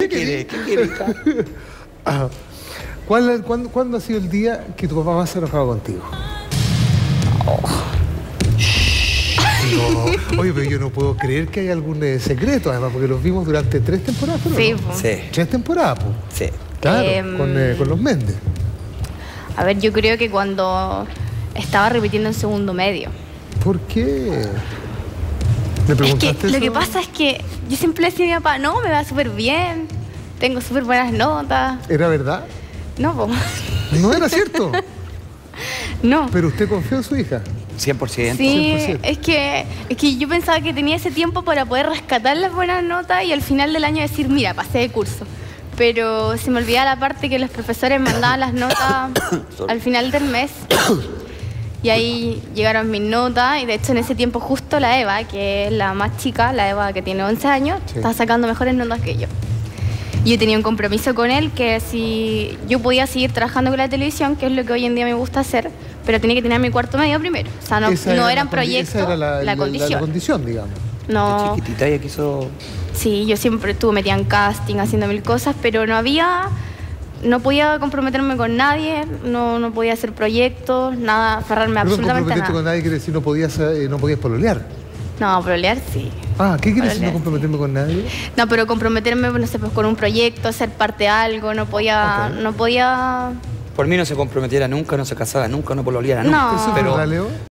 ¿Qué quiere? ¿Qué quiere, hija? Ah, ¿cuándo ha sido el día que tu papá más se ha enojado contigo? No. Oye, pero yo no puedo creer que haya algún secreto, además, porque los vimos durante 3 temporadas, ¿no? Sí, Sí. 3 temporadas, pues. Sí. Claro, con los Méndez. A ver, yo creo que cuando estaba repitiendo en segundo medio. ¿Por qué? ¿Le Es preguntaste que lo eso? que pasa es que yo siempre le decía a mi papá, no, me va súper bien, tengo súper buenas notas. ¿Era verdad? No, po. No era cierto. No. Pero usted confió en su hija. 100%. Sí, 100%. es que yo pensaba que tenía ese tiempo para poder rescatar las buenas notas y al final del año decir, mira, pasé de curso. Pero se me olvidaba la parte que los profesores mandaban las notas al final del mes. Y ahí llegaron mis notas y de hecho en ese tiempo justo la Eva, que es la más chica, la Eva que tiene 11 años, Sí. estaba sacando mejores notas que yo. Y yo tenía un compromiso con él que si yo podía seguir trabajando con la televisión, que es lo que hoy en día me gusta hacer, pero tenía que tener mi cuarto medio primero. O sea, no Esa era eran la proyectos, esa era la condición. La condición, digamos. No, De chiquitita ella quiso... sí, yo siempre estuve metida en casting, haciendo mil cosas, pero no podía comprometerme con nadie, no podía hacer proyectos, nada, aferrarme a Perdón, absolutamente comprometerte nada. con nadie quiere decir no podías pololear. No, prolear sí. Ah, ¿qué quiere decir no Pololear, comprometerme con nadie? No, pero comprometerme, no sé, pues con un proyecto, ser parte de algo, no podía, Ok. no podía. Por mí no se comprometiera nunca, no se casara nunca, no pololeara nunca. No. ¿Eso es Pero verdad, Leo?